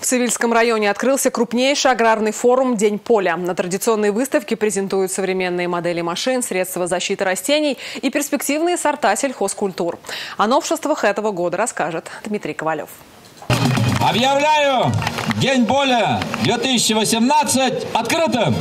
В Цивильском районе открылся крупнейший аграрный форум «День поля». На традиционной выставке презентуют современные модели машин, средства защиты растений и перспективные сорта сельхозкультур. О новшествах этого года расскажет Дмитрий Ковалев. Объявляю День поля 2018 открытым!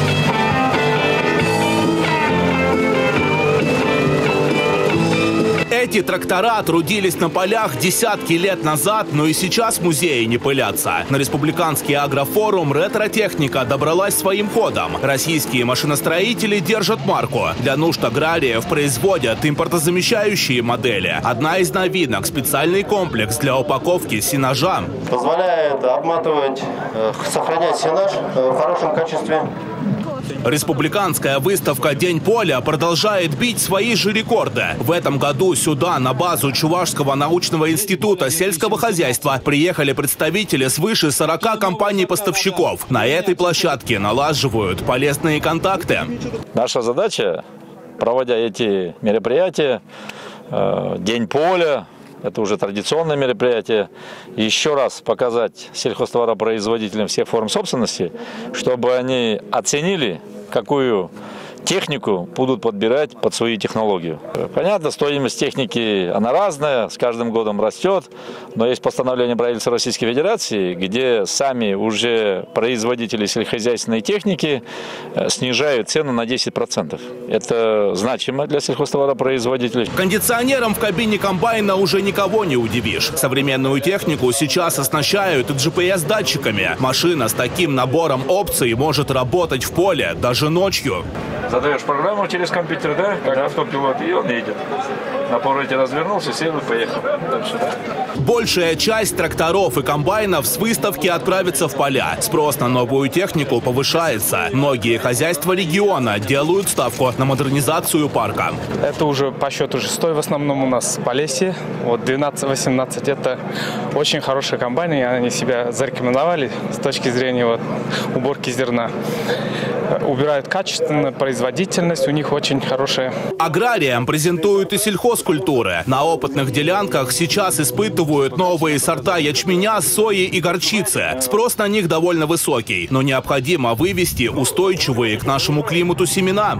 Эти трактора трудились на полях десятки лет назад, но и сейчас музеи не пылятся. На республиканский агрофорум ретро-техника добралась своим ходом. Российские машиностроители держат марку. Для нужд аграриев производят импортозамещающие модели. Одна из новинок – специальный комплекс для упаковки сенажа. Позволяет обматывать, сохранять сенаж в хорошем качестве. Республиканская выставка «День поля» продолжает бить свои же рекорды. В этом году сюда, на базу Чувашского научного института сельского хозяйства, приехали представители свыше 40 компаний-поставщиков. На этой площадке налаживают полезные контакты. Наша задача, проводя эти мероприятия, «День поля», это уже традиционное мероприятие, еще раз показать сельхозтоваропроизводителям всех форм собственности, чтобы они оценили, какую технику будут подбирать под свою технологию. Понятно, стоимость техники, она разная, с каждым годом растет, но есть постановление правительства Российской Федерации, где сами уже производители сельскохозяйственной техники снижают цену на 10%. Это значимо для сельхозтоваропроизводителей. Кондиционером в кабине комбайна уже никого не удивишь. Современную технику сейчас оснащают GPS-датчиками. Машина с таким набором опций может работать в поле даже ночью. Задаешь программу через компьютер, да? Как автопилот, и он едет. На повороте развернулся, сел и поехал дальше. Большая часть тракторов и комбайнов с выставки отправится в поля. Спрос на новую технику повышается. Многие хозяйства региона делают ставку на модернизацию парка. Это уже по счету 6-й в основном у нас Полесье. Вот 12-18 это очень хорошие комбайны. Они себя зарекомендовали с точки зрения уборки зерна. Убирают качественно, производительность у них очень хорошая. Аграриям презентуют и сельхозкультуры. На опытных делянках сейчас испытывают новые сорта ячменя, сои и горчицы. Спрос на них довольно высокий, но необходимо вывести устойчивые к нашему климату семена.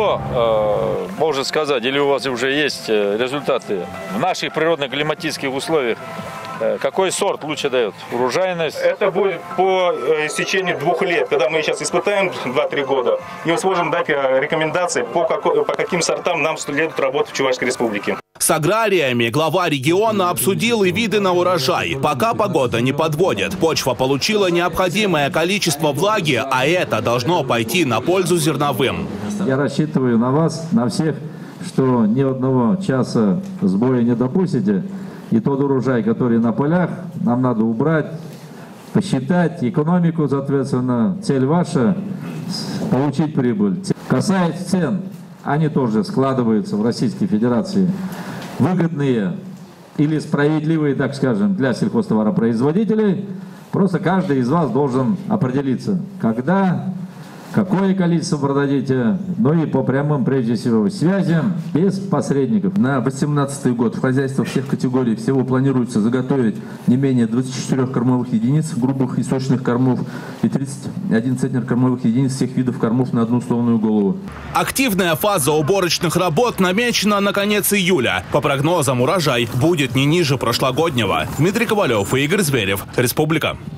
Кто может сказать, или у вас уже есть результаты в наших природных климатических условиях? Какой сорт лучше дает урожайность? Это будет по истечении 2 лет, когда мы сейчас испытаем 2-3 года, и мы сможем дать рекомендации, по каким сортам нам следует работать в Чувашской республике. С аграриями глава региона обсудил и виды на урожай. Пока погода не подводит. Почва получила необходимое количество влаги, а это должно пойти на пользу зерновым. Я рассчитываю на вас, на всех, что ни одного часа сбоя не допустите. И тот урожай, который на полях, нам надо убрать, посчитать экономику, соответственно, цель ваша – получить прибыль. Касается цен, они тоже складываются в Российской Федерации. Выгодные или справедливые, так скажем, для сельхозтоваропроизводителей. Просто каждый из вас должен определиться, когда, какое количество продадите, ну и по прямым, прежде всего, связям, без посредников. На 2018 год в хозяйствах всех категорий всего планируется заготовить не менее 24 кормовых единиц грубых и сочных кормов и 31 центнер кормовых единиц всех видов кормов на одну условную голову. Активная фаза уборочных работ намечена на конец июля. По прогнозам, урожай будет не ниже прошлогоднего. Дмитрий Ковалев и Игорь Зверев. Республика.